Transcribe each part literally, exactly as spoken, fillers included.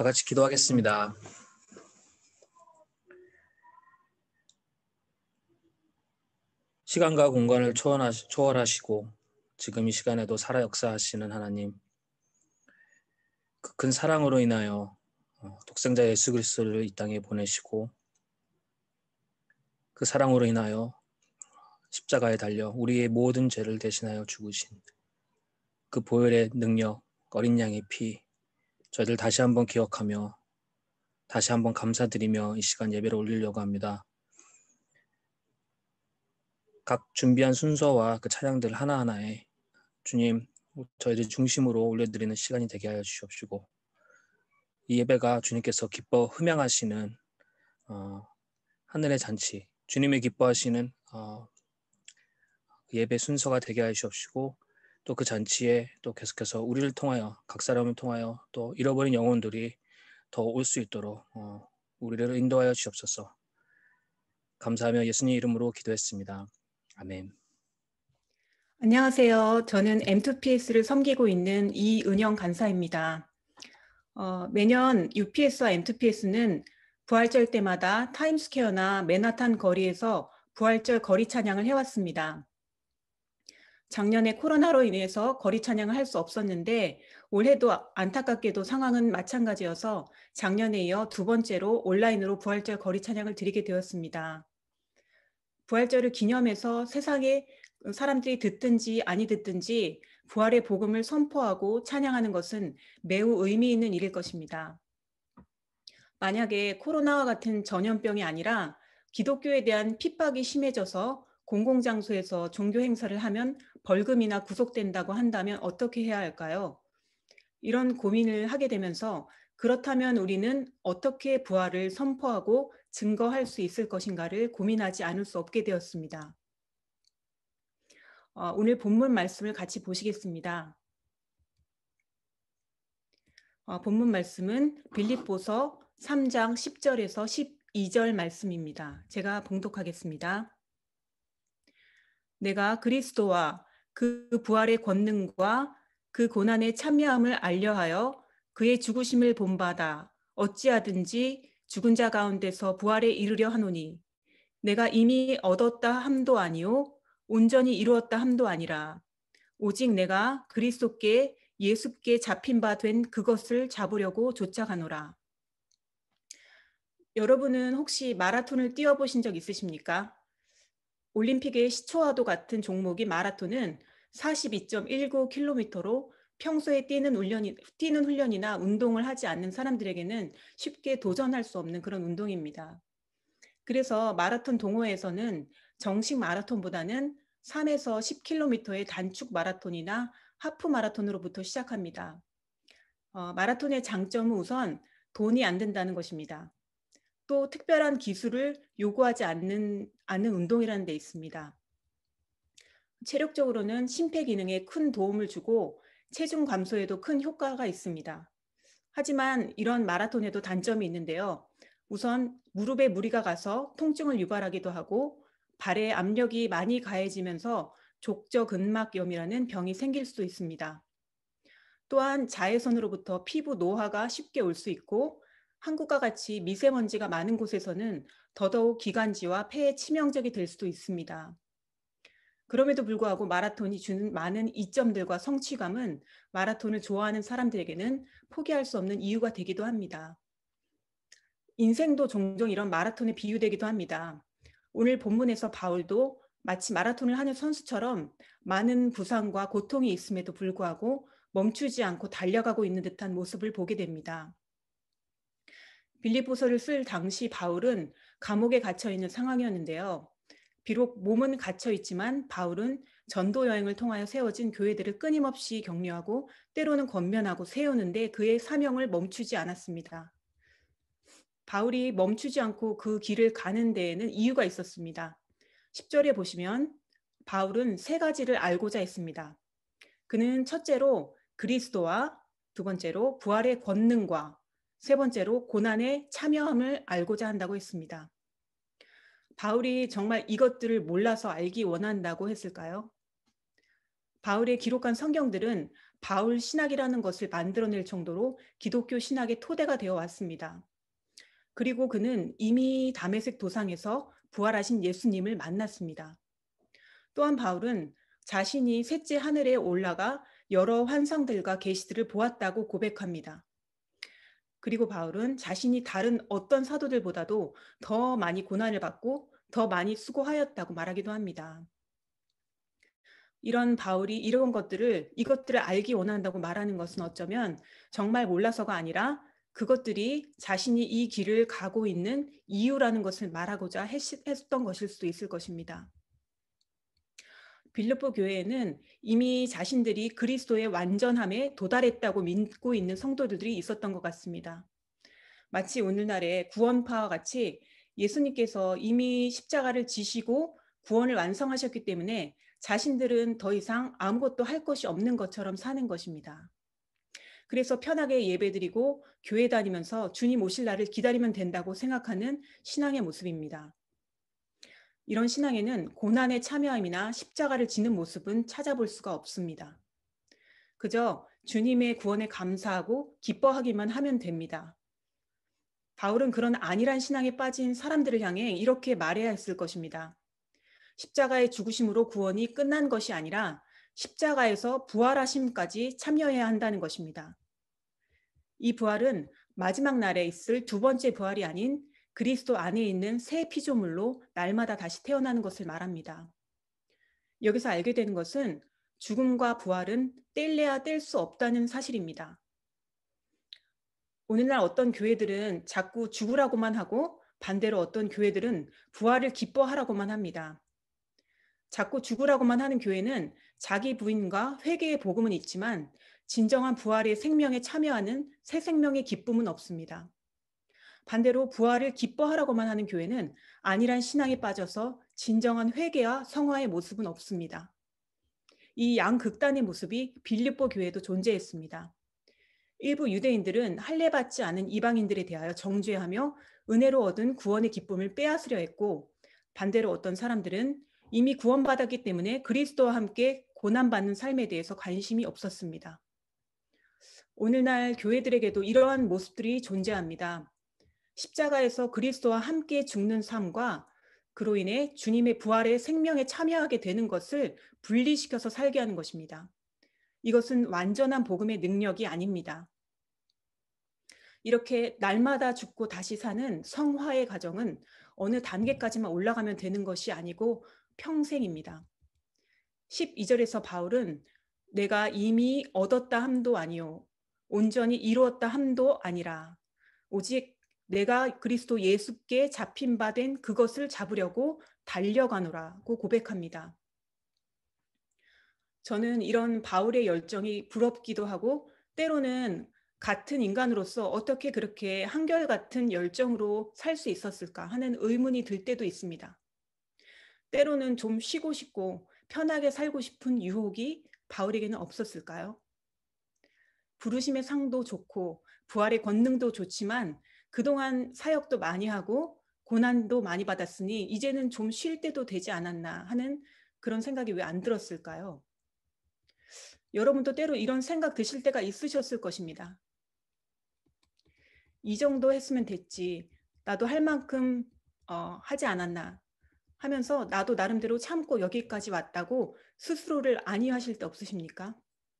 다 같이 기도하겠습니다. 시간과 공간을 초월하시, 초월하시고 지금 이 시간에도 살아 역사하시는 하나님, 그 큰 사랑으로 인하여 독생자 예수 그리스도를 이 땅에 보내시고 그 사랑으로 인하여 십자가에 달려 우리의 모든 죄를 대신하여 죽으신 그 보혈의 능력, 어린 양의 피, 저희들 다시 한번 기억하며 다시 한번 감사드리며 이 시간 예배를 올리려고 합니다. 각 준비한 순서와 그 찬양들 하나하나에 주님, 저희들 중심으로 올려드리는 시간이 되게 하여 주시옵시고 이 예배가 주님께서 기뻐 흠양하시는 어, 하늘의 잔치, 주님의 기뻐하시는 어, 예배 순서가 되게 하여 주시옵시고 또 그 잔치에 또 계속해서 우리를 통하여 각 사람을 통하여 또 잃어버린 영혼들이 더 올 수 있도록 어, 우리를 인도하여 주옵소서. 감사하며 예수님 이름으로 기도했습니다. 아멘. 안녕하세요. 저는 엠투피에스를 섬기고 있는 이은영 간사입니다. 어, 매년 유피에스와 엠투피에스는 부활절 때마다 타임스퀘어나 맨하탄 거리에서 부활절 거리 찬양을 해왔습니다. 작년에 코로나로 인해서 거리 찬양을 할 수 없었는데 올해도 안타깝게도 상황은 마찬가지여서 작년에 이어 두 번째로 온라인으로 부활절 거리 찬양을 드리게 되었습니다. 부활절을 기념해서 세상에 사람들이 듣든지 아니 듣든지 부활의 복음을 선포하고 찬양하는 것은 매우 의미 있는 일일 것입니다. 만약에 코로나와 같은 전염병이 아니라 기독교에 대한 핍박이 심해져서 공공장소에서 종교 행사를 하면 벌금이나 구속된다고 한다면 어떻게 해야 할까요? 이런 고민을 하게 되면서 그렇다면 우리는 어떻게 부활을 선포하고 증거할 수 있을 것인가를 고민하지 않을 수 없게 되었습니다. 어, 오늘 본문 말씀을 같이 보시겠습니다. 어, 본문 말씀은 빌립보서 삼 장 십 절에서 십이 절 말씀입니다. 제가 봉독하겠습니다. 내가 그리스도와 그 부활의 권능과 그 고난의 참여함을 알려하여 그의 죽으심을 본받아 어찌하든지 죽은 자 가운데서 부활에 이르려 하노니 내가 이미 얻었다 함도 아니요 온전히 이루었다 함도 아니라 오직 내가 그리스도께 예수께 잡힌 바 된 그것을 잡으려고 쫓아가노라. 여러분은 혹시 마라톤을 뛰어보신 적 있으십니까? 올림픽의 시초와도 같은 종목인 마라톤은 사십이 점 일구 킬로미터로 평소에 뛰는 훈련이, 뛰는 훈련이나 운동을 하지 않는 사람들에게는 쉽게 도전할 수 없는 그런 운동입니다. 그래서 마라톤 동호회에서는 정식 마라톤보다는 삼에서 십 킬로미터의 단축 마라톤이나 하프 마라톤으로부터 시작합니다. 어, 마라톤의 장점은 우선 돈이 안 든다는 것입니다. 또 특별한 기술을 요구하지 않는, 않는 운동이라는 데 있습니다. 체력적으로는 심폐기능에 큰 도움을 주고 체중 감소에도 큰 효과가 있습니다. 하지만 이런 마라톤에도 단점이 있는데요. 우선 무릎에 무리가 가서 통증을 유발하기도 하고 발에 압력이 많이 가해지면서 족저근막염이라는 병이 생길 수도 있습니다. 또한 자외선으로부터 피부 노화가 쉽게 올 수 있고 한국과 같이 미세먼지가 많은 곳에서는 더더욱 기관지와 폐에 치명적이 될 수도 있습니다. 그럼에도 불구하고 마라톤이 주는 많은 이점들과 성취감은 마라톤을 좋아하는 사람들에게는 포기할 수 없는 이유가 되기도 합니다. 인생도 종종 이런 마라톤에 비유되기도 합니다. 오늘 본문에서 바울도 마치 마라톤을 하는 선수처럼 많은 부상과 고통이 있음에도 불구하고 멈추지 않고 달려가고 있는 듯한 모습을 보게 됩니다. 빌립보서를 쓸 당시 바울은 감옥에 갇혀 있는 상황이었는데요. 비록 몸은 갇혀 있지만 바울은 전도 여행을 통하여 세워진 교회들을 끊임없이 격려하고 때로는 권면하고 세우는데 그의 사명을 멈추지 않았습니다. 바울이 멈추지 않고 그 길을 가는 데에는 이유가 있었습니다. 십 절에 보시면 바울은 세 가지를 알고자 했습니다. 그는 첫째로 그리스도와 두 번째로 부활의 권능과 세 번째로 고난의 참여함을 알고자 한다고 했습니다. 바울이 정말 이것들을 몰라서 알기 원한다고 했을까요? 바울의 기록한 성경들은 바울 신학이라는 것을 만들어낼 정도로 기독교 신학의 토대가 되어 왔습니다. 그리고 그는 이미 다메섹 도상에서 부활하신 예수님을 만났습니다. 또한 바울은 자신이 셋째 하늘에 올라가 여러 환상들과 계시들을 보았다고 고백합니다. 그리고 바울은 자신이 다른 어떤 사도들보다도 더 많이 고난을 받고 더 많이 수고하였다고 말하기도 합니다. 이런 바울이 이런 것들을 이것들을 알기 원한다고 말하는 것은 어쩌면 정말 몰라서가 아니라 그것들이 자신이 이 길을 가고 있는 이유라는 것을 말하고자 했던 것일 수도 있을 것입니다. 빌립보 교회에는 이미 자신들이 그리스도의 완전함에 도달했다고 믿고 있는 성도들이 있었던 것 같습니다. 마치 오늘날의 구원파와 같이 예수님께서 이미 십자가를 지시고 구원을 완성하셨기 때문에 자신들은 더 이상 아무것도 할 것이 없는 것처럼 사는 것입니다. 그래서 편하게 예배드리고 교회 다니면서 주님 오실 날을 기다리면 된다고 생각하는 신앙의 모습입니다. 이런 신앙에는 고난에 참여함이나 십자가를 지는 모습은 찾아볼 수가 없습니다. 그저 주님의 구원에 감사하고 기뻐하기만 하면 됩니다. 바울은 그런 안일한 신앙에 빠진 사람들을 향해 이렇게 말해야 했을 것입니다. 십자가의 죽으심으로 구원이 끝난 것이 아니라 십자가에서 부활하심까지 참여해야 한다는 것입니다. 이 부활은 마지막 날에 있을 두 번째 부활이 아닌 그리스도 안에 있는 새 피조물로 날마다 다시 태어나는 것을 말합니다. 여기서 알게 되는 것은 죽음과 부활은 뗄래야 뗄 수 없다는 사실입니다. 오늘날 어떤 교회들은 자꾸 죽으라고만 하고 반대로 어떤 교회들은 부활을 기뻐하라고만 합니다. 자꾸 죽으라고만 하는 교회는 자기 부인과 회개의 복음은 있지만 진정한 부활의 생명에 참여하는 새 생명의 기쁨은 없습니다. 반대로 부활을 기뻐하라고만 하는 교회는 안일한 신앙에 빠져서 진정한 회개와 성화의 모습은 없습니다. 이 양극단의 모습이 빌립보 교회에도 존재했습니다. 일부 유대인들은 할례받지 않은 이방인들에 대하여 정죄하며 은혜로 얻은 구원의 기쁨을 빼앗으려 했고, 반대로 어떤 사람들은 이미 구원받았기 때문에 그리스도와 함께 고난받는 삶에 대해서 관심이 없었습니다. 오늘날 교회들에게도 이러한 모습들이 존재합니다. 십자가에서 그리스도와 함께 죽는 삶과 그로 인해 주님의 부활의 생명에 참여하게 되는 것을 분리시켜서 살게 하는 것입니다. 이것은 완전한 복음의 능력이 아닙니다. 이렇게 날마다 죽고 다시 사는 성화의 과정은 어느 단계까지만 올라가면 되는 것이 아니고 평생입니다. 십이 절에서 바울은 내가 이미 얻었다 함도 아니요 온전히 이루었다 함도 아니라 오직 내가 그리스도 예수께 잡힌 바 된 그것을 잡으려고 달려가노라고 고백합니다. 저는 이런 바울의 열정이 부럽기도 하고 때로는 같은 인간으로서 어떻게 그렇게 한결같은 열정으로 살 수 있었을까 하는 의문이 들 때도 있습니다. 때로는 좀 쉬고 싶고 편하게 살고 싶은 유혹이 바울에게는 없었을까요? 부르심의 상도 좋고 부활의 권능도 좋지만 그동안 사역도 많이 하고 고난도 많이 받았으니 이제는 좀 쉴 때도 되지 않았나 하는 그런 생각이 왜 안 들었을까요? 여러분도 때로 이런 생각 드실 때가 있으셨을 것입니다. 이 정도 했으면 됐지. 나도 할 만큼 어, 하지 않았나 하면서 나도 나름대로 참고 여기까지 왔다고 스스로를 안위하실 때 없으십니까?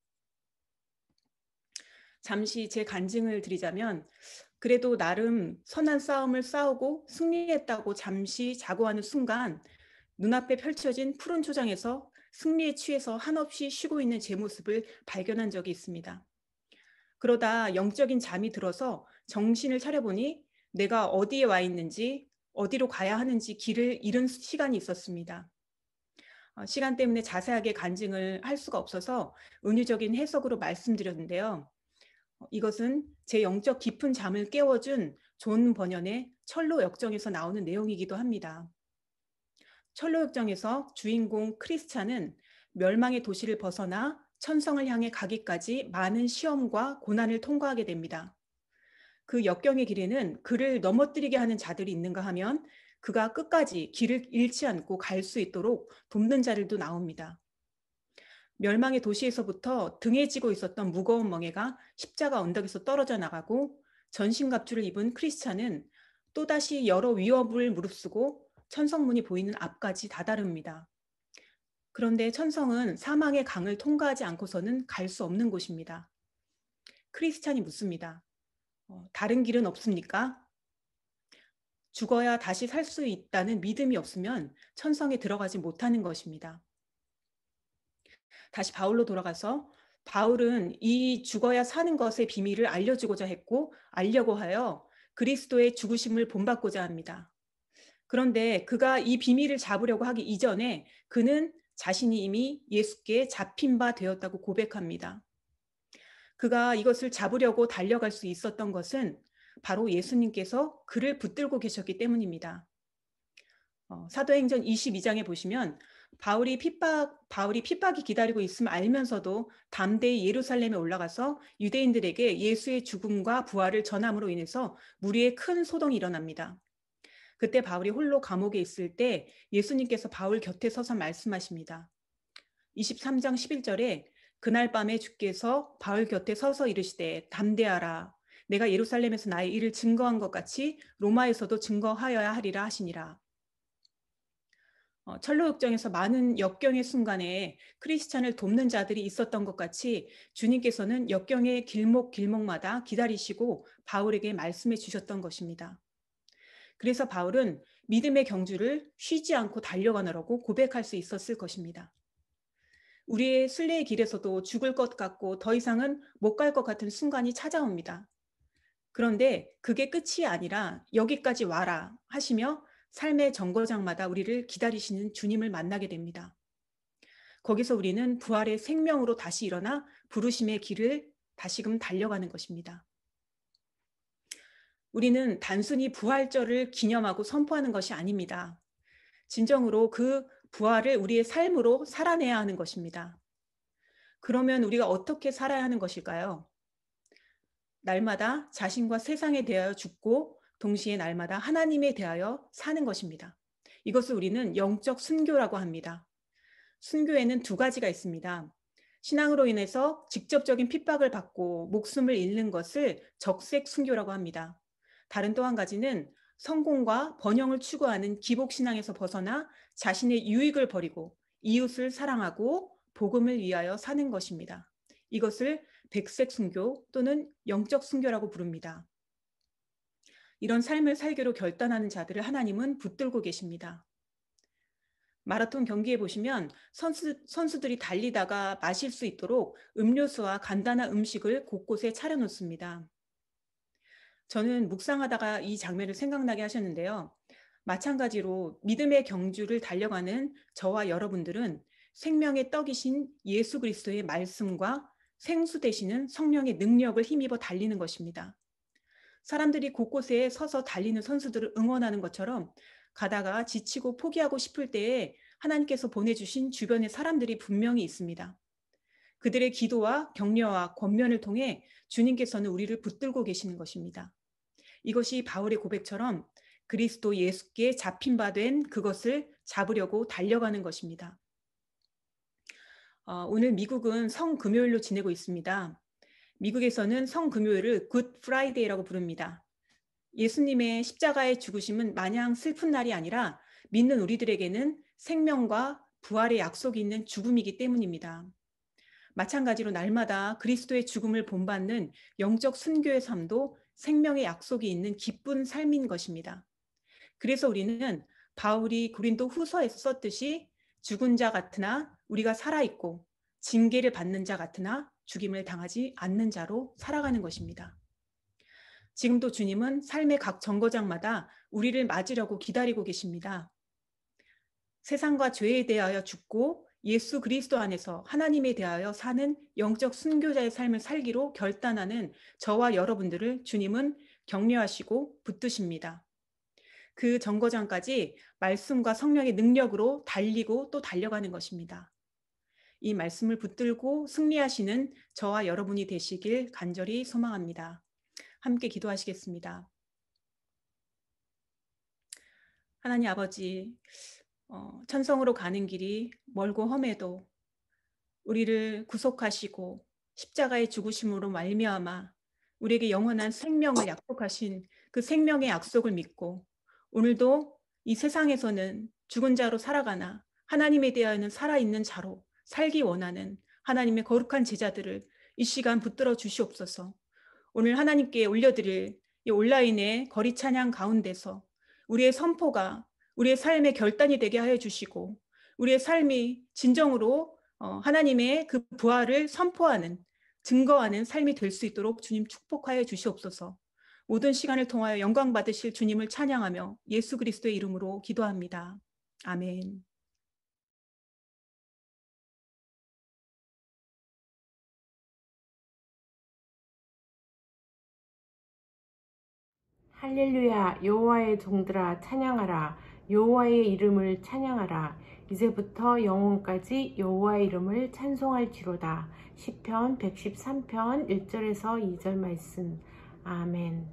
잠시 제 간증을 드리자면 그래도 나름 선한 싸움을 싸우고 승리했다고 잠시 자고하는 순간 눈앞에 펼쳐진 푸른 초장에서 승리에 취해서 한없이 쉬고 있는 제 모습을 발견한 적이 있습니다. 그러다 영적인 잠이 들어서 정신을 차려보니 내가 어디에 와 있는지 어디로 가야 하는지 길을 잃은 시간이 있었습니다. 시간 때문에 자세하게 간증을 할 수가 없어서 은유적인 해석으로 말씀드렸는데요. 이것은 제 영적 깊은 잠을 깨워준 존 버년의 철로 역정에서 나오는 내용이기도 합니다. 철로 역정에서 주인공 크리스찬은 멸망의 도시를 벗어나 천성을 향해 가기까지 많은 시험과 고난을 통과하게 됩니다. 그 역경의 길에는 그를 넘어뜨리게 하는 자들이 있는가 하면 그가 끝까지 길을 잃지 않고 갈 수 있도록 돕는 자들도 나옵니다. 멸망의 도시에서부터 등에 지고 있었던 무거운 멍에가 십자가 언덕에서 떨어져 나가고 전신갑주를 입은 크리스찬은 또다시 여러 위협을 무릅쓰고 천성문이 보이는 앞까지 다다릅니다. 그런데 천성은 사망의 강을 통과하지 않고서는 갈 수 없는 곳입니다. 크리스찬이 묻습니다. 어, 다른 길은 없습니까? 죽어야 다시 살 수 있다는 믿음이 없으면 천성에 들어가지 못하는 것입니다. 다시 바울로 돌아가서 바울은 이 죽어야 사는 것의 비밀을 알려주고자 했고 알려고 하여 그리스도의 죽으심을 본받고자 합니다. 그런데 그가 이 비밀을 잡으려고 하기 이전에 그는 자신이 이미 예수께 잡힌 바 되었다고 고백합니다. 그가 이것을 잡으려고 달려갈 수 있었던 것은 바로 예수님께서 그를 붙들고 계셨기 때문입니다. 어, 사도행전 이십이 장에 보시면 바울이 핍박, 바울이 핍박이 기다리고 있음을 알면서도 담대히 예루살렘에 올라가서 유대인들에게 예수의 죽음과 부활을 전함으로 인해서 무리의 큰 소동이 일어납니다. 그때 바울이 홀로 감옥에 있을 때 예수님께서 바울 곁에 서서 말씀하십니다. 이십삼 장 십일 절에 그날 밤에 주께서 바울 곁에 서서 이르시되 담대하라. 내가 예루살렘에서 나의 일을 증거한 것 같이 로마에서도 증거하여야 하리라 하시니라. 어, 철로역정에서 많은 역경의 순간에 크리스찬을 돕는 자들이 있었던 것 같이 주님께서는 역경의 길목 길목마다 기다리시고 바울에게 말씀해 주셨던 것입니다. 그래서 바울은 믿음의 경주를 쉬지 않고 달려가느라고 고백할 수 있었을 것입니다. 우리의 순례의 길에서도 죽을 것 같고 더 이상은 못 갈 것 같은 순간이 찾아옵니다. 그런데 그게 끝이 아니라 여기까지 와라 하시며 삶의 정거장마다 우리를 기다리시는 주님을 만나게 됩니다. 거기서 우리는 부활의 생명으로 다시 일어나 부르심의 길을 다시금 달려가는 것입니다. 우리는 단순히 부활절을 기념하고 선포하는 것이 아닙니다. 진정으로 그 부활을 우리의 삶으로 살아내야 하는 것입니다. 그러면 우리가 어떻게 살아야 하는 것일까요? 날마다 자신과 세상에 대하여 죽고 동시에 날마다 하나님에 대하여 사는 것입니다. 이것을 우리는 영적 순교라고 합니다. 순교에는 두 가지가 있습니다. 신앙으로 인해서 직접적인 핍박을 받고 목숨을 잃는 것을 적색 순교라고 합니다. 다른 또 한 가지는 성공과 번영을 추구하는 기복 신앙에서 벗어나 자신의 유익을 버리고 이웃을 사랑하고 복음을 위하여 사는 것입니다. 이것을 백색 순교 또는 영적 순교라고 부릅니다. 이런 삶을 살기로 결단하는 자들을 하나님은 붙들고 계십니다. 마라톤 경기에 보시면 선수, 선수들이 달리다가 마실 수 있도록 음료수와 간단한 음식을 곳곳에 차려놓습니다. 저는 묵상하다가 이 장면을 생각나게 하셨는데요. 마찬가지로 믿음의 경주를 달려가는 저와 여러분들은 생명의 떡이신 예수 그리스도의 말씀과 생수 되시는 성령의 능력을 힘입어 달리는 것입니다. 사람들이 곳곳에 서서 달리는 선수들을 응원하는 것처럼 가다가 지치고 포기하고 싶을 때에 하나님께서 보내주신 주변의 사람들이 분명히 있습니다. 그들의 기도와 격려와 권면을 통해 주님께서는 우리를 붙들고 계시는 것입니다. 이것이 바울의 고백처럼 그리스도 예수께 잡힌 바 된 그것을 잡으려고 달려가는 것입니다. 어, 오늘 미국은 성금요일로 지내고 있습니다. 미국에서는 성금요일을 굿 프라이데이라고 부릅니다. 예수님의 십자가의 죽으심은 마냥 슬픈 날이 아니라 믿는 우리들에게는 생명과 부활의 약속이 있는 죽음이기 때문입니다. 마찬가지로 날마다 그리스도의 죽음을 본받는 영적 순교의 삶도 생명의 약속이 있는 기쁜 삶인 것입니다. 그래서 우리는 바울이 고린도 후서에서 썼듯이 죽은 자 같으나 우리가 살아있고 징계를 받는 자 같으나 죽임을 당하지 않는 자로 살아가는 것입니다. 지금도 주님은 삶의 각 정거장마다 우리를 맞으려고 기다리고 계십니다. 세상과 죄에 대하여 죽고 예수 그리스도 안에서 하나님에 대하여 사는 영적 순교자의 삶을 살기로 결단하는 저와 여러분들을 주님은 격려하시고 붙드십니다. 그 정거장까지 말씀과 성령의 능력으로 달리고 또 달려가는 것입니다. 이 말씀을 붙들고 승리하시는 저와 여러분이 되시길 간절히 소망합니다. 함께 기도하시겠습니다. 하나님 아버지, 어, 천성으로 가는 길이 멀고 험해도 우리를 구속하시고 십자가의 죽으심으로 말미암아 우리에게 영원한 생명을 약속하신 그 생명의 약속을 믿고 오늘도 이 세상에서는 죽은 자로 살아가나 하나님에 대하여는 살아있는 자로 살기 원하는 하나님의 거룩한 제자들을 이 시간 붙들어 주시옵소서. 오늘 하나님께 올려드릴 이 온라인의 거리 찬양 가운데서 우리의 선포가 우리의 삶의 결단이 되게 하여 주시고 우리의 삶이 진정으로 하나님의 그 부활을 선포하는 증거하는 삶이 될 수 있도록 주님 축복하여 주시옵소서. 모든 시간을 통하여 영광 받으실 주님을 찬양하며 예수 그리스도의 이름으로 기도합니다. 아멘. 할렐루야. 여호와의 종들아 찬양하라. 여호와의 이름을 찬양하라. 이제부터 영원까지 여호와의 이름을 찬송할지로다. 시편 백십삼 편 일 절에서 이 절 말씀. 아멘.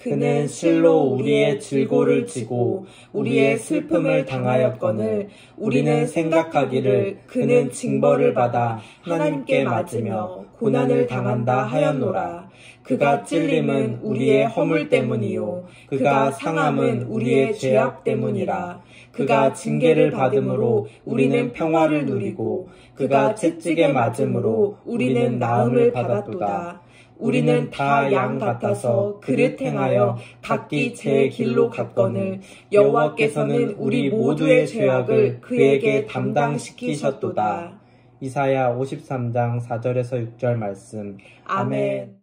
그는 실로 우리의 질고를 지고 우리의 슬픔을 당하였거늘 우리는 생각하기를 그는 징벌을 받아 하나님께 맞으며 고난을 당한다 하였노라. 그가 찔림은 우리의 허물 때문이요 그가 상함은 우리의 죄악 때문이라. 그가 징계를 받음으로 우리는 평화를 누리고 그가 채찍에 맞음으로 우리는 나음을 받았도다. 우리는 다 양 같아서 그릇 행하여 각기 제 길로 갔거늘 여호와께서는 우리 모두의 죄악을 그에게 담당시키셨도다. 이사야 오십삼 장 사 절에서 육 절 말씀. 아멘.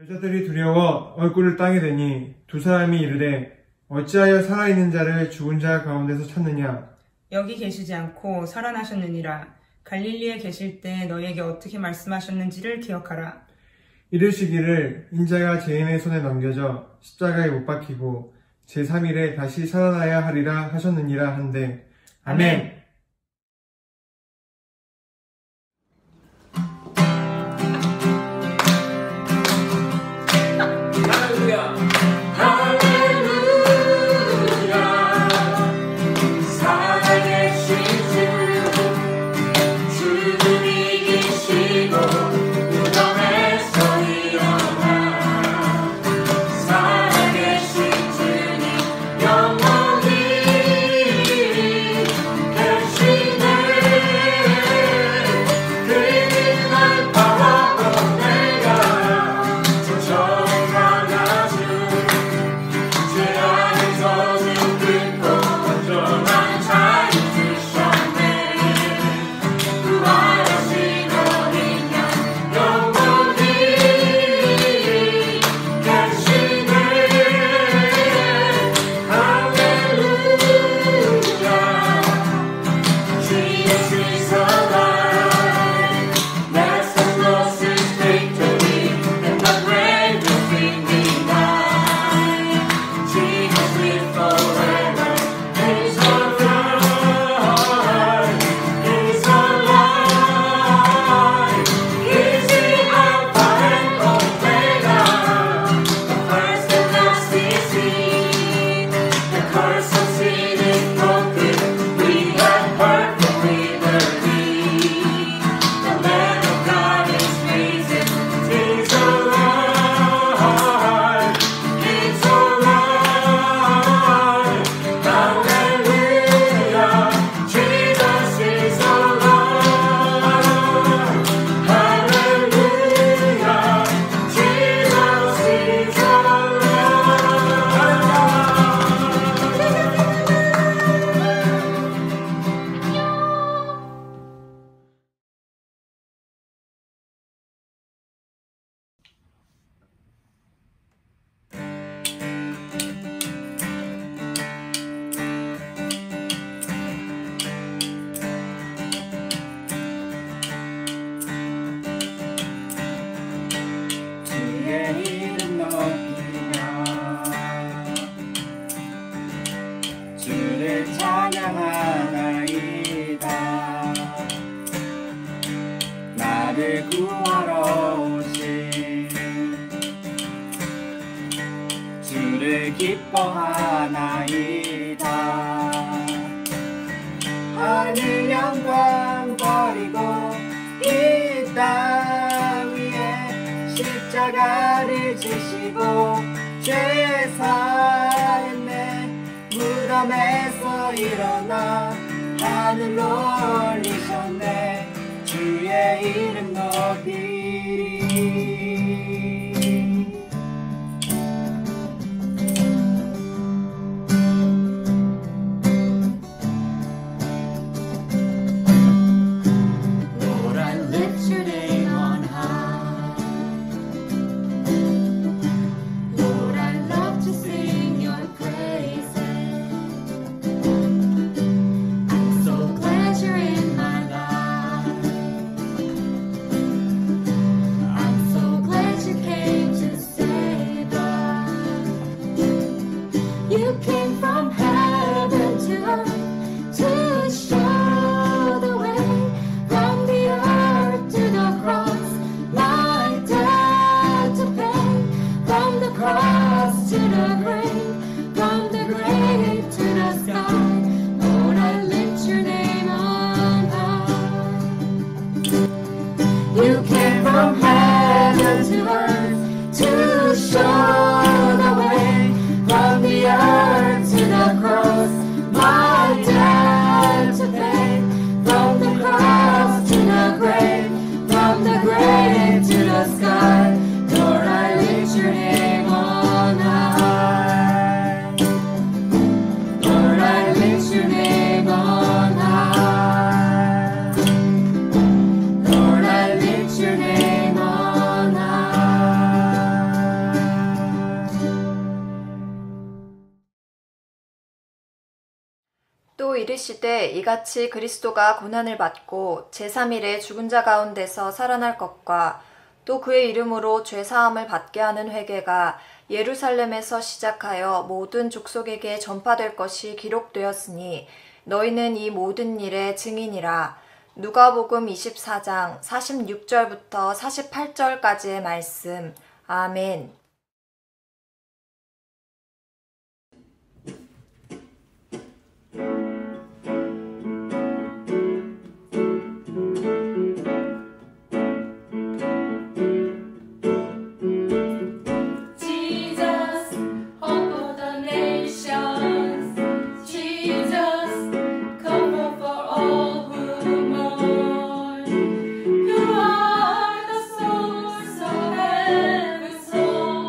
여자들이 두려워 얼굴을 땅에 대니 두 사람이 이르되 어찌하여 살아있는 자를 죽은 자 가운데서 찾느냐. 여기 계시지 않고 살아나셨느니라. 갈릴리에 계실 때 너희에게 어떻게 말씀하셨는지를 기억하라. 이르시기를 인자가 죄인의 손에 넘겨져 십자가에 못 박히고 제삼 일에 다시 살아나야 하리라 하셨느니라 한데 아멘. 나를 구하러 오신 주를 기뻐하나이다. 하늘 영광 버리고 이 땅 위에 십자가를 지시고 죄 사했네. 무덤에서 일어나 하늘로 올리셨네. 주의 이름 높이리. Lord, I lift your name on high. Lord, I love to sing your praises. I'm so glad you're in my life. I'm so glad you came to save us. You came from heaven to earth to show the way, from the earth to the cross, my debt to pay, from the cross to the grave, from the grave to the sky. Lord, I lift your name on high. You came from heaven to earth to show the way, from the earth to the cross, my debt to pay, from the cross to the grave, from the grave to the sky. Lord, I lift your name on high. Lord, I lift your name on high. Lord, I lift your 이르시되 이같이 그리스도가 고난을 받고 제삼 일에 죽은 자 가운데서 살아날 것과 또 그의 이름으로 죄사함을 받게 하는 회개가 예루살렘에서 시작하여 모든 족속에게 전파될 것이 기록되었으니 너희는 이 모든 일의 증인이라. 누가복음 이십사 장 사십육 절부터 사십팔 절까지의 말씀. 아멘. You are the source of every soul.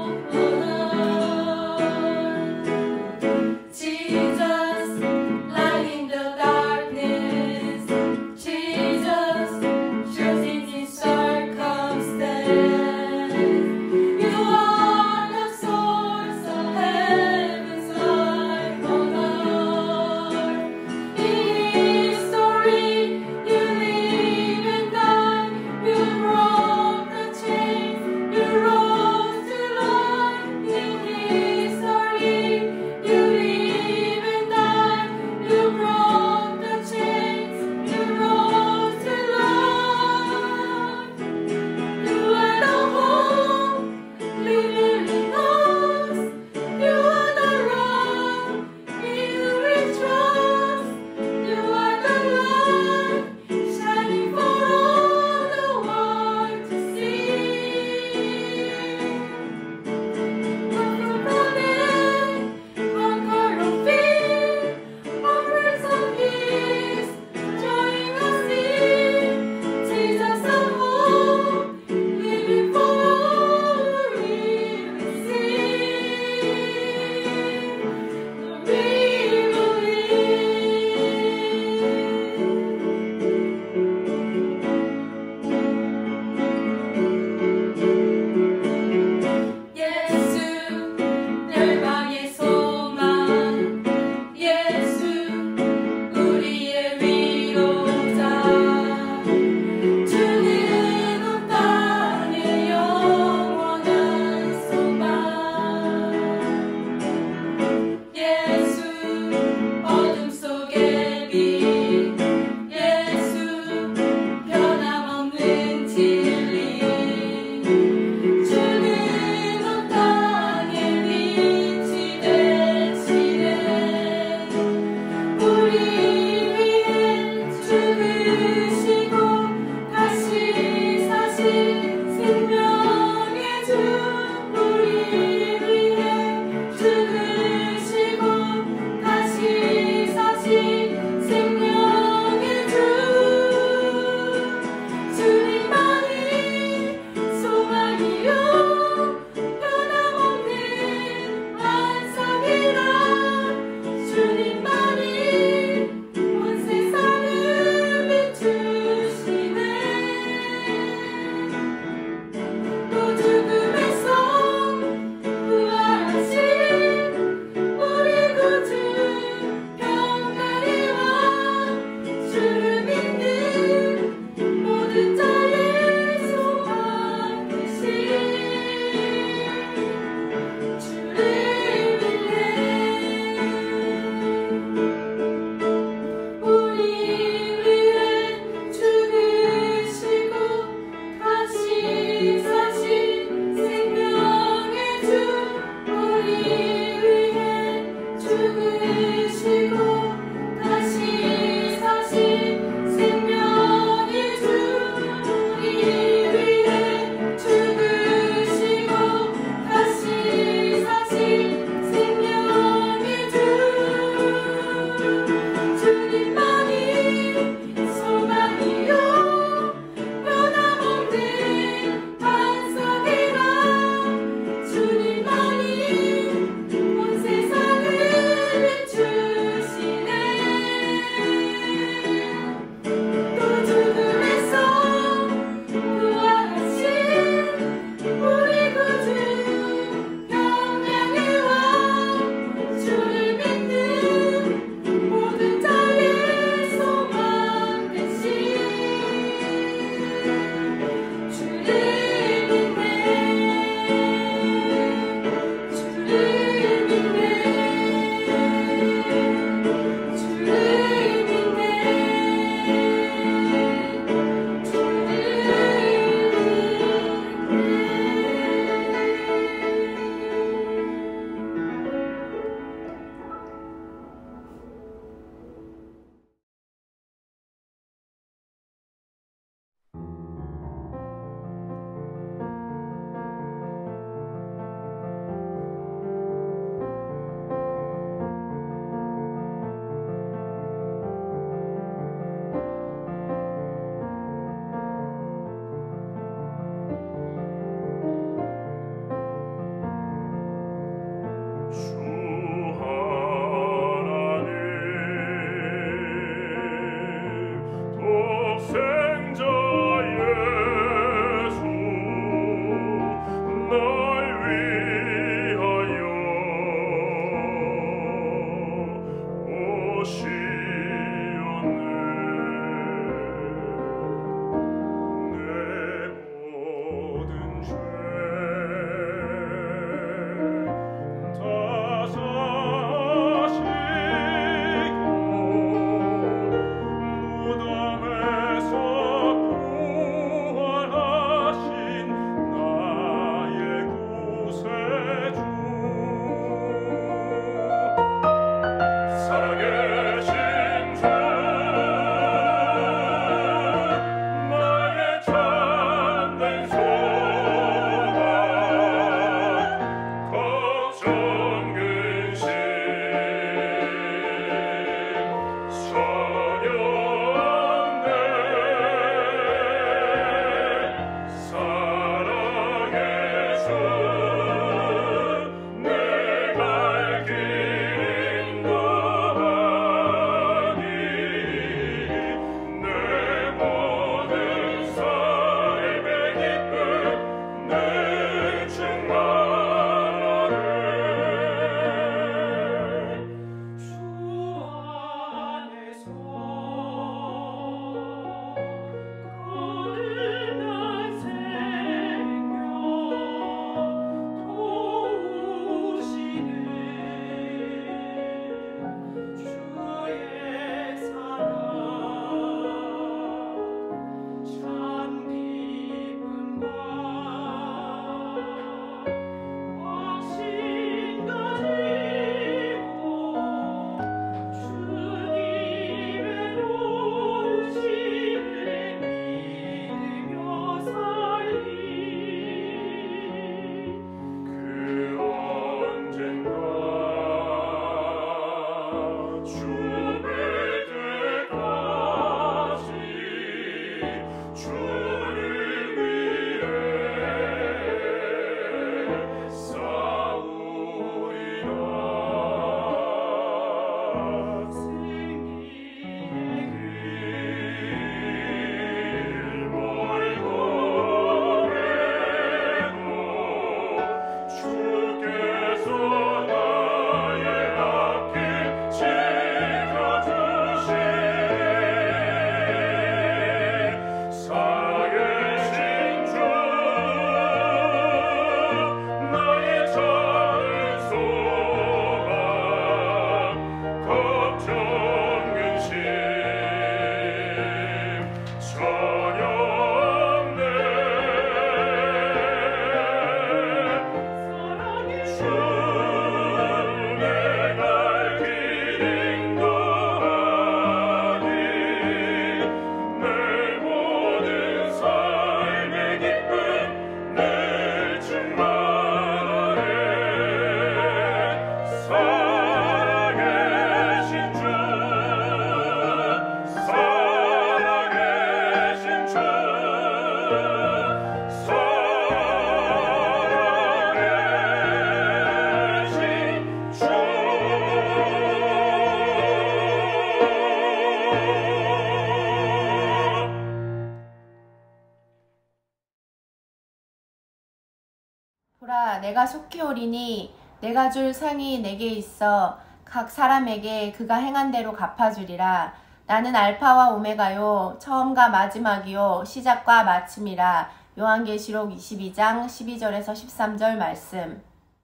보라, 내가 속히 오리니 내가 줄 상이 내게 있어 각 사람에게 그가 행한 대로 갚아주리라. 나는 알파와 오메가요 처음과 마지막이요 시작과 마침이라. 요한계시록 이십이 장 십이 절에서 십삼 절 말씀.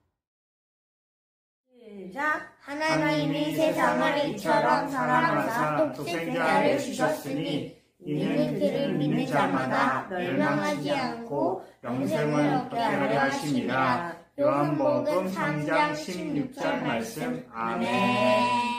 시작. 하나님이 세상을 이처럼 사랑하사 독생자를 주셨으니 이는 그를 믿는 자마다 멸망하지 않고 영생을 얻게 하려 하심이라. 요한복음 삼 장 십육 절 말씀. 아멘.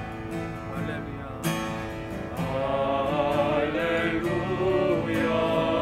할렐루야.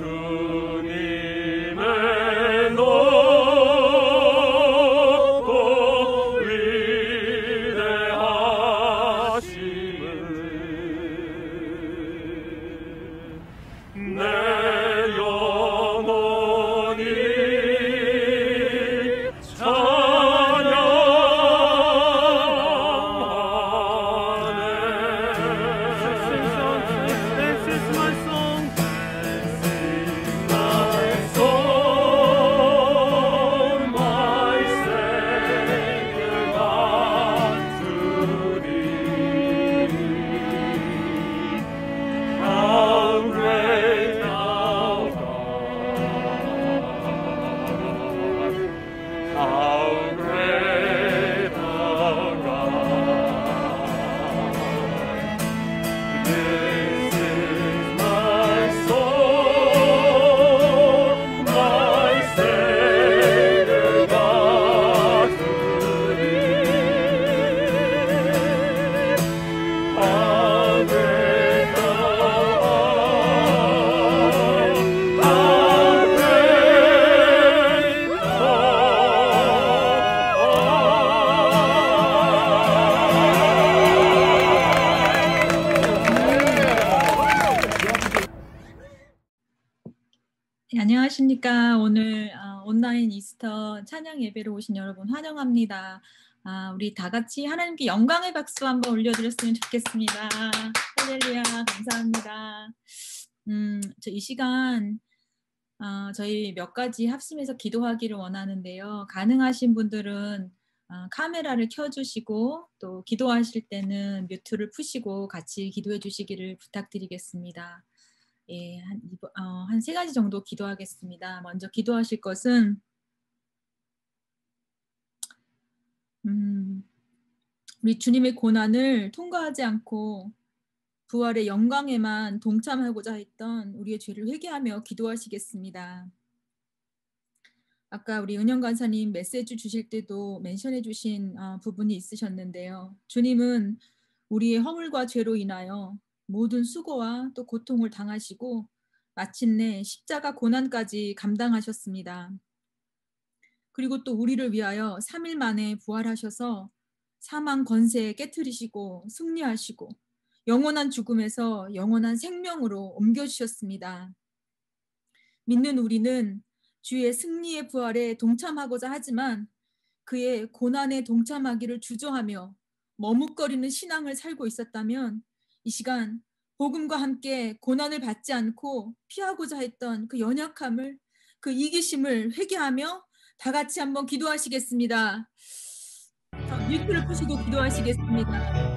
안녕하십니까. 오늘 어, 온라인 이스터 찬양 예배로 오신 여러분 환영합니다. 아, 우리 다 같이 하나님께 영광의 박수 한번 올려드렸으면 좋겠습니다. 할렐루야, 감사합니다. 음, 저 이 시간 어, 저희 몇 가지 합심해서 기도하기를 원하는데요. 가능하신 분들은 어, 카메라를 켜주시고 또 기도하실 때는 뮤트를 푸시고 같이 기도해 주시기를 부탁드리겠습니다. 예, 한, 어, 한 세 가지 정도 기도하겠습니다. 먼저 기도하실 것은 음, 우리 주님의 고난을 통과하지 않고 부활의 영광에만 동참하고자 했던 우리의 죄를 회개하며 기도하시겠습니다. 아까 우리 은영 간사님 메시지 주실 때도 멘션해 주신 어, 부분이 있으셨는데요. 주님은 우리의 허물과 죄로 인하여 모든 수고와 또 고통을 당하시고 마침내 십자가 고난까지 감당하셨습니다. 그리고 또 우리를 위하여 삼 일 만에 부활하셔서 사망 권세에 깨트리시고 승리하시고 영원한 죽음에서 영원한 생명으로 옮겨주셨습니다. 믿는 우리는 주의 승리의 부활에 동참하고자 하지만 그의 고난에 동참하기를 주저하며 머뭇거리는 신앙을 살고 있었다면 이 시간 복음과 함께 고난을 받지 않고 피하고자 했던 그 연약함을, 그 이기심을 회개하며 다 같이 한번 기도하시겠습니다. 뮤트를 푸시고 기도하시겠습니다.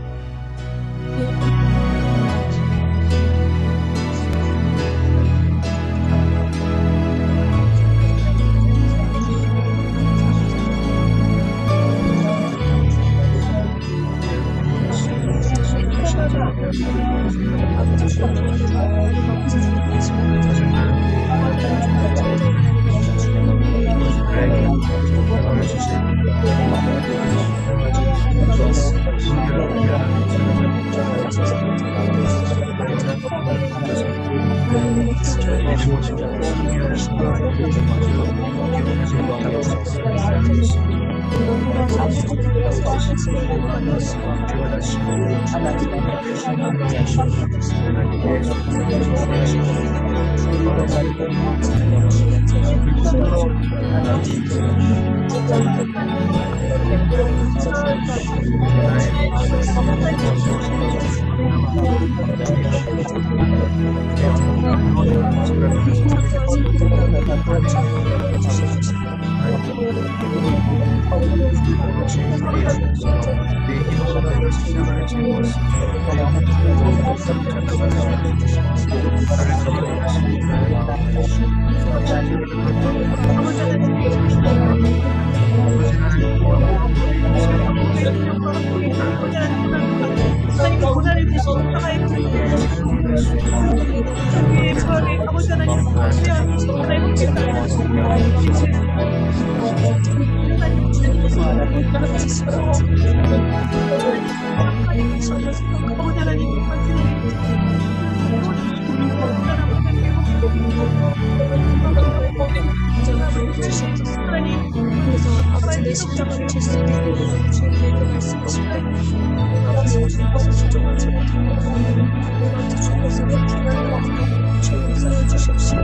그래서 아버지 내 십자가를 질 수 있는 주님께서 말씀하실 때 아버지 주님께서 수정하지 못하고 아버지 주님께서 내 기도를 주의 용서해 주십시오.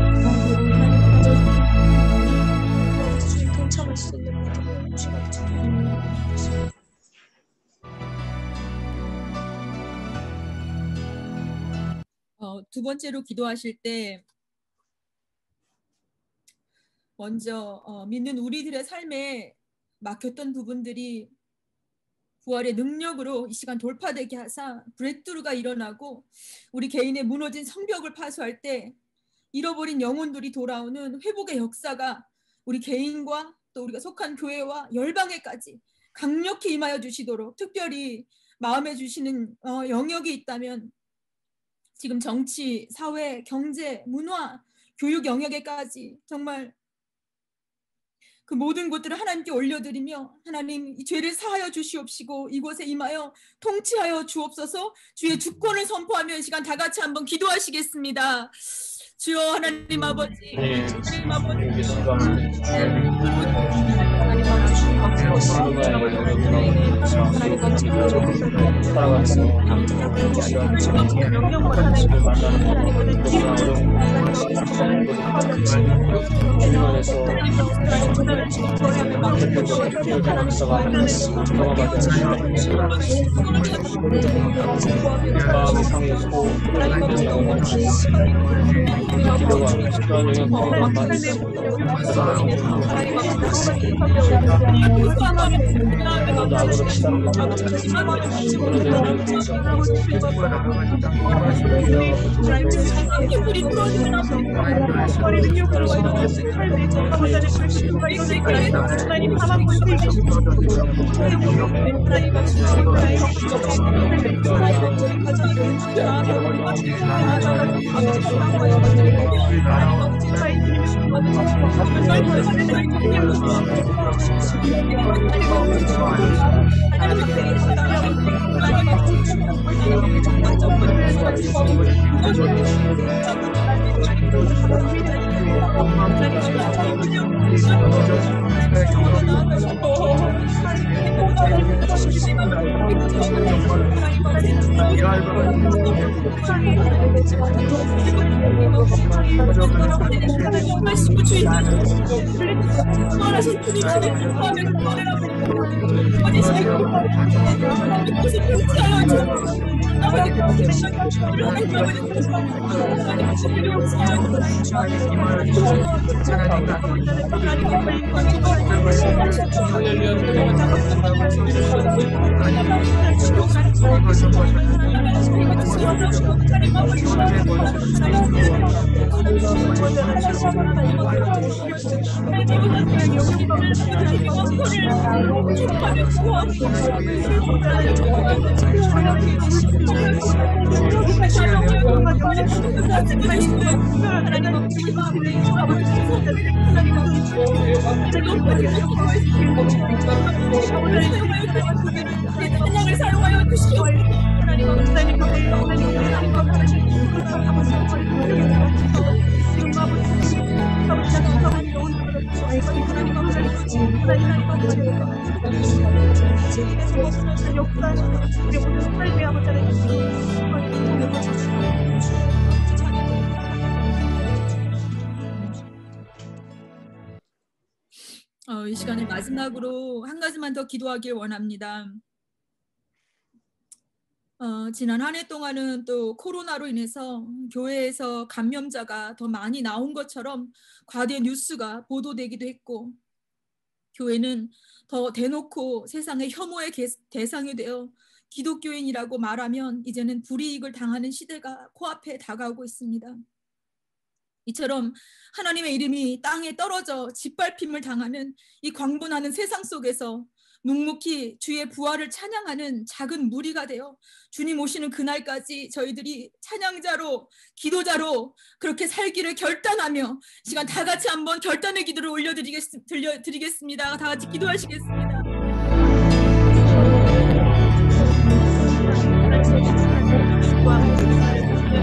아버지 주님 동참할 수 있는 모든 주가 주님. 어, 두 번째로 기도하실 때 먼저 어, 믿는 우리들의 삶에 막혔던 부분들이 부활의 능력으로 이 시간 돌파되게 하사 브레이크스루가 일어나고 우리 개인의 무너진 성벽을 파수할 때 잃어버린 영혼들이 돌아오는 회복의 역사가 우리 개인과 또 우리가 속한 교회와 열방에까지 강력히 임하여 주시도록 특별히 마음에 주시는 어, 영역이 있다면 지금 정치, 사회, 경제, 문화, 교육 영역에까지 정말 그 모든 것들을 하나님께 올려드리며 하나님 이 죄를 사하여 주시옵시고 이곳에 임하여 통치하여 주옵소서. 주의 주권을 선포하며 이 시간 다 같이 한번 기도하시겠습니다. 주여 하나님 아버지, 하나님 아버지, 어, 이 시간에 마지막으로 한 가지만 더 기도하길 원합니다. 어, 지난 한 해 동안은 또 코로나로 인해서 교회에서 감염자가 더 많이 나온 것처럼 과대 뉴스가 보도되기도 했고 교회는 더 대놓고 세상의 혐오의 대상이 되어 기독교인이라고 말하면 이제는 불이익을 당하는 시대가 코앞에 다가오고 있습니다. 이처럼 하나님의 이름이 땅에 떨어져 짓밟힘을 당하는 이 광분하는 세상 속에서 묵묵히 주의 부활을 찬양하는 작은 무리가 되어 주님 오시는 그날까지 저희들이 찬양자로 기도자로 그렇게 살기를 결단하며 시간 다 같이 한번 결단의 기도를 올려드리겠습니다. 다 같이 기도하시겠습니다.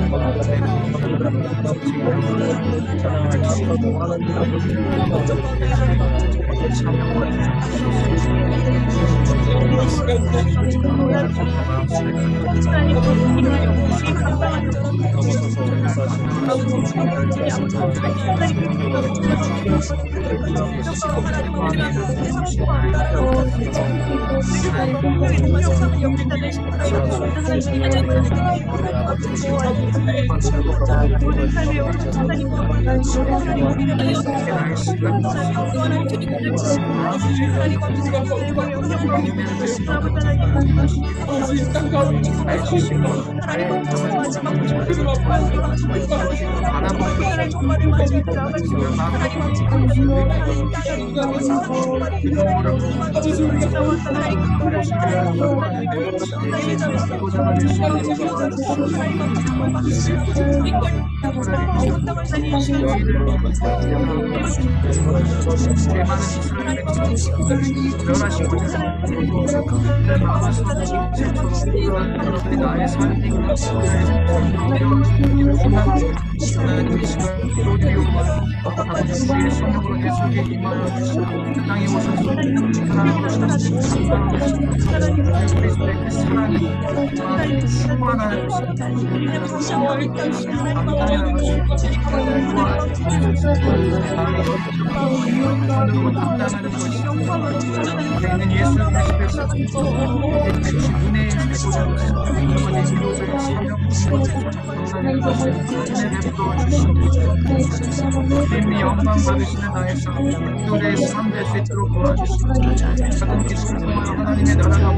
주님이 영광 받으시는 나에서 그들의 삶 될 수 있도록 도와주시고 작은 기술을 통하여 하나님의 나라가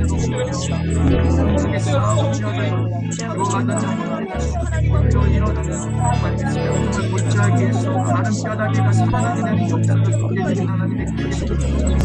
무너지며 세계 싸움이 지어져 있고 주어가던 자녀들이 다시 먼저 일어나는 만지스며 골짜기에서 마른 뼈다귀가 살아나게 되는 역사를 보게 되는 하나님의 뜻입니다.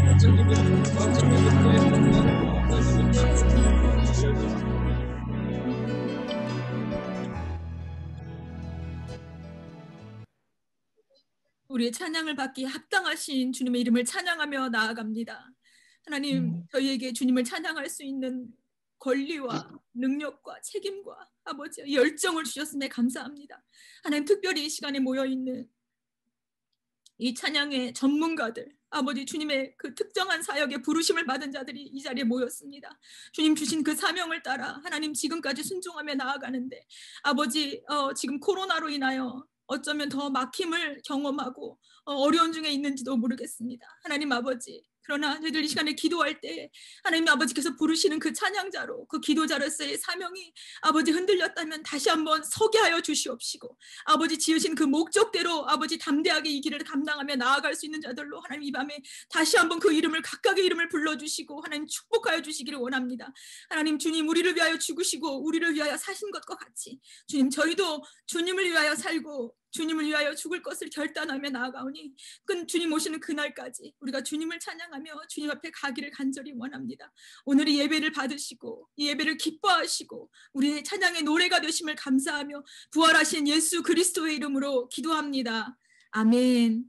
우리의 찬양을 받기 합당하신 주님의 이름을 찬양하며 나아갑니다. 하나님, 음. 저희에게 주님을 찬양할 수 있는 권리와 능력과 책임과 아버지 열정을 주셨음에 감사합니다. 하나님, 특별히 이 시간에 모여있는 이 찬양의 전문가들, 아버지 주님의 그 특정한 사역에 부르심을 받은 자들이 이 자리에 모였습니다. 주님 주신 그 사명을 따라 하나님 지금까지 순종하며 나아가는데 아버지 어, 지금 코로나로 인하여 어쩌면 더 막힘을 경험하고 어려운 중에 있는지도 모르겠습니다. 하나님 아버지, 그러나 저희들 이 시간에 기도할 때 하나님 아버지께서 부르시는 그 찬양자로 그 기도자로서의 사명이 아버지 흔들렸다면 다시 한번 서게 하여 주시옵시고 아버지 지으신 그 목적대로 아버지 담대하게 이 길을 감당하며 나아갈 수 있는 자들로 하나님 이 밤에 다시 한번 그 이름을 각각의 이름을 불러주시고 하나님 축복하여 주시기를 원합니다. 하나님 주님 우리를 위하여 죽으시고 우리를 위하여 사신 것과 같이 주님 저희도 주님을 위하여 살고 주님을 위하여 죽을 것을 결단하며 나아가오니 그 주님 오시는 그날까지 우리가 주님을 찬양하며 주님 앞에 가기를 간절히 원합니다. 오늘 이 예배를 받으시고 이 예배를 기뻐하시고 우리의 찬양의 노래가 되심을 감사하며 부활하신 예수 그리스도의 이름으로 기도합니다. 아멘.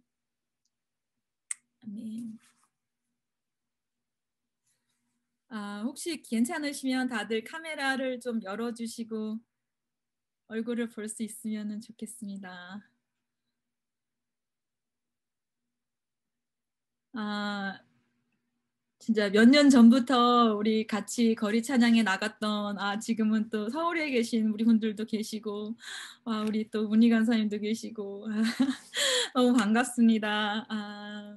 아멘. 아, 혹시 괜찮으시면 다들 카메라를 좀 열어주시고 얼굴을 볼 수 있으면 좋겠습니다. 아, 진짜 몇 년 전부터 우리 같이 거리 찬양에 나갔던 아 지금은 또 서울에 계신 우리 분들도 계시고 아, 우리 또 문희 간사님도 계시고 아, 너무 반갑습니다. 아,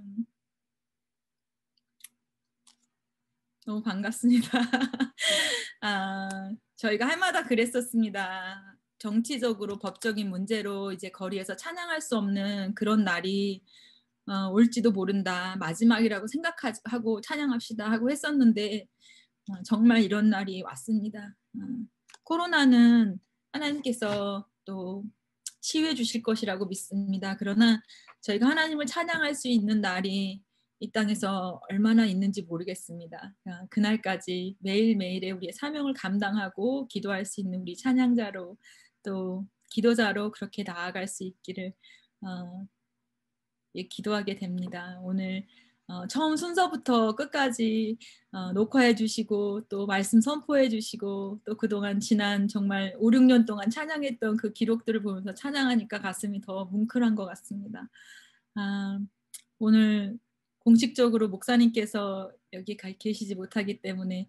너무 반갑습니다. 아, 저희가 할마다 그랬었습니다. 정치적으로 법적인 문제로 이제 거리에서 찬양할 수 없는 그런 날이 어, 올지도 모른다. 마지막이라고 생각하고 찬양합시다 하고 했었는데 어, 정말 이런 날이 왔습니다. 어, 코로나는 하나님께서 또 치유해 주실 것이라고 믿습니다. 그러나 저희가 하나님을 찬양할 수 있는 날이 이 땅에서 얼마나 있는지 모르겠습니다. 어, 그날까지 매일매일의 우리의 사명을 감당하고 기도할 수 있는 우리 찬양자로 또 기도자로 그렇게 나아갈 수 있기를 어, 예, 기도하게 됩니다. 오늘 어, 처음 순서부터 끝까지 어, 녹화해 주시고 또 말씀 선포해 주시고 또 그동안 지난 정말 오, 육 년 동안 찬양했던 그 기록들을 보면서 찬양하니까 가슴이 더 뭉클한 것 같습니다. 아, 오늘 공식적으로 목사님께서 여기 가, 계시지 못하기 때문에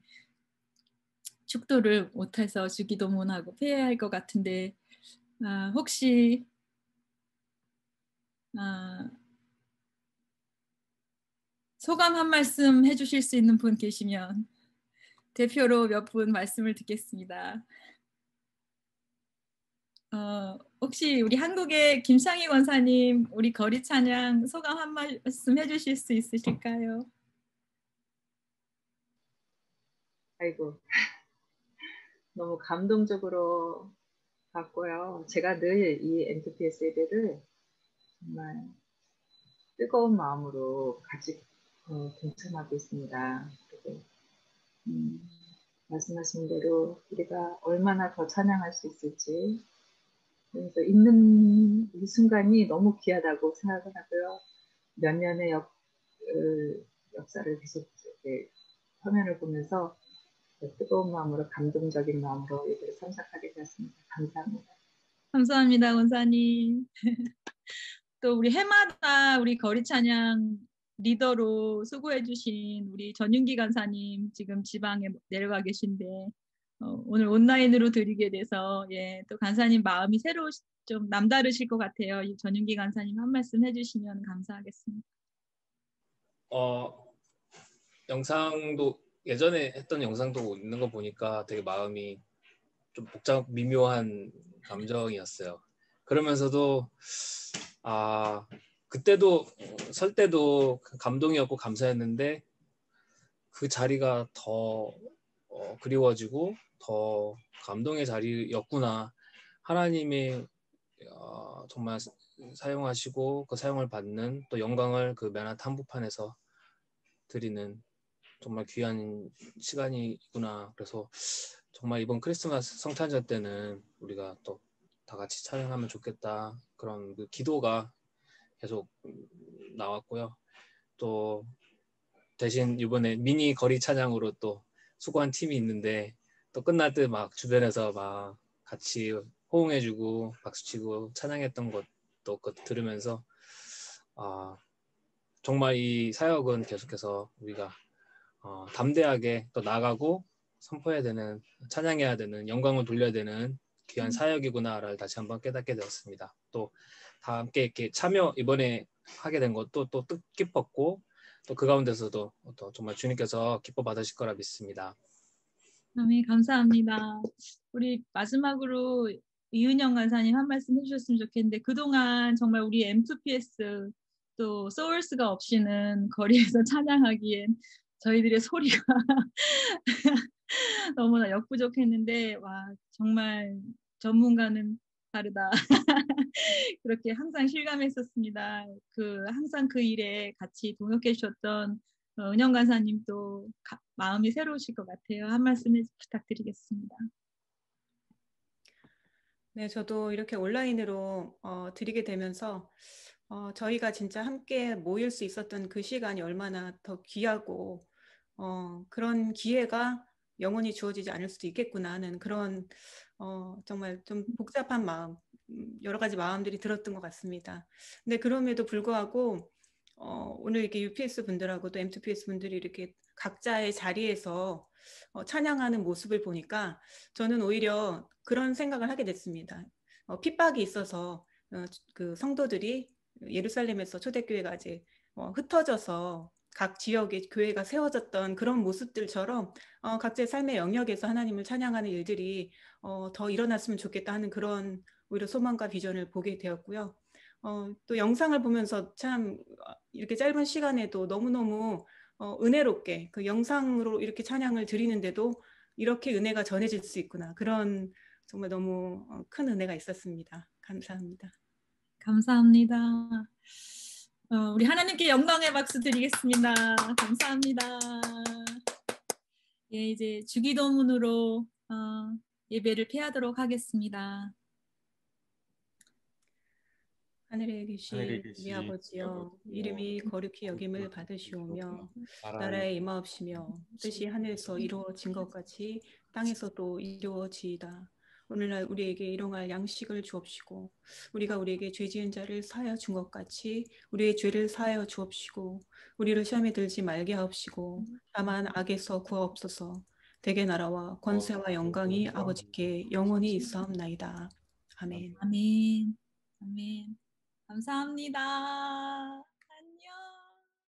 축도를 못해서 주기도문하고 폐회할 것 같은데 아, 혹시 아, 소감 한 말씀 해주실 수 있는 분 계시면 대표로 몇 분 말씀을 듣겠습니다. 어, 혹시 우리 한국의 김창희 권사님 우리 거리 찬양 소감 한 말씀 해주실 수 있으실까요? 아이고 너무 감동적으로 봤고요. 제가 늘 이 엠투피에스 예배를 정말 뜨거운 마음으로 같이 어, 동참하고 있습니다. 그리고 음, 말씀하신 대로 우리가 얼마나 더 찬양할 수 있을지 그래서 있는 이 순간이 너무 귀하다고 생각을 하고요. 몇 년의 역, 그, 역사를 계속 이렇게 화면을 보면서 뜨거운 마음으로 감동적인 마음으로 예배를 참석하게 되었습니다. 감사합니다. 감사합니다, 권사님. 또 우리 해마다 우리 거리 찬양 리더로 수고해주신 우리 전윤기 간사님 지금 지방에 내려가 계신데 어, 오늘 온라인으로 드리게 돼서 예, 또 간사님 마음이 새로 좀 남다르실 것 같아요. 이 전윤기 간사님 한 말씀 해주시면 감사하겠습니다. 어, 영상도 예전에 했던 영상도 있는 거 보니까 되게 마음이 좀 복잡 미묘한 감정이었어요. 그러면서도 아 그때도 설 때도 감동이었고 감사했는데 그 자리가 더 어, 그리워지고 더 감동의 자리였구나. 하나님이 어, 정말 사용하시고 그 사용을 받는 또 영광을 그 맨하탄 한복판에서 드리는 정말 귀한 시간이구나. 그래서 정말 이번 크리스마스 성탄절 때는 우리가 또 다 같이 찬양하면 좋겠다. 그런 그 기도가 계속 나왔고요. 또 대신 이번에 미니 거리 찬양으로 또 수고한 팀이 있는데 또 끝날 때 막 주변에서 막 같이 호응해주고 박수치고 찬양했던 것도 들으면서 아 정말 이 사역은 계속해서 우리가 어, 담대하게 또 나가고 선포해야 되는 찬양해야 되는 영광을 돌려야 되는 귀한 사역이구나를 다시 한번 깨닫게 되었습니다. 또 다 함께 이렇게 참여 이번에 하게 된 것도 또 뜻깊었고 또 그 가운데서도 또 정말 주님께서 기뻐 받으실 거라 믿습니다. 아멘, 감사합니다. 우리 마지막으로 이은영 간사님 한 말씀 해주셨으면 좋겠는데 그동안 정말 우리 엠투피에스 또 소울스가 없이는 거리에서 찬양하기엔 저희들의 소리가 너무나 역부족했는데 와 정말 전문가는 다르다. 그렇게 항상 실감했었습니다. 그 항상 그 일에 같이 동역해 주셨던 은영 간사님도 가, 마음이 새로우실 것 같아요. 한 말씀 부탁드리겠습니다. 네, 저도 이렇게 온라인으로 어, 드리게 되면서 어, 저희가 진짜 함께 모일 수 있었던 그 시간이 얼마나 더 귀하고 어, 그런 기회가 영원히 주어지지 않을 수도 있겠구나 하는 그런 어, 정말 좀 복잡한 마음, 여러 가지 마음들이 들었던 것 같습니다. 근데 그럼에도 불구하고 어, 오늘 이렇게 유피에스 분들하고 또 엠투피에스 분들이 이렇게 각자의 자리에서 어, 찬양하는 모습을 보니까 저는 오히려 그런 생각을 하게 됐습니다. 어, 핍박이 있어서 어, 그 성도들이 예루살렘에서 초대교회가 아직 어, 흩어져서 각 지역에 교회가 세워졌던 그런 모습들처럼 어, 각자의 삶의 영역에서 하나님을 찬양하는 일들이 어, 더 일어났으면 좋겠다 하는 그런 오히려 소망과 비전을 보게 되었고요. 어, 또 영상을 보면서 참 이렇게 짧은 시간에도 너무너무 어, 은혜롭게 그 영상으로 이렇게 찬양을 드리는데도 이렇게 은혜가 전해질 수 있구나. 그런 정말 너무 큰 은혜가 있었습니다. 감사합니다. 감사합니다. 어, 우리 하나님께 영광의 박수 드리겠습니다. 감사합니다. 예, 이제 주기도문으로 어, 예배를 폐하도록 하겠습니다. 하늘에 계신 하늘에 우리 계신 아버지여, 이름이 거룩히 여김을 받으시오며 나라에 임하옵시며 뜻이 하늘에서 이루어진 것 같이 땅에서도 이루어지이다. 오늘날 우리에게 일용할 양식을 주옵시고 우리가 우리에게 죄 지은 자를 사하여 준 것 같이 우리의 죄를 사하여 주옵시고 우리를 시험에 들지 말게 하옵시고 다만 악에서 구하옵소서. 대개 나라와 권세와 영광이 아버지께 영원히 있사옵나이다. 아멘. 아멘. 아멘. 감사합니다.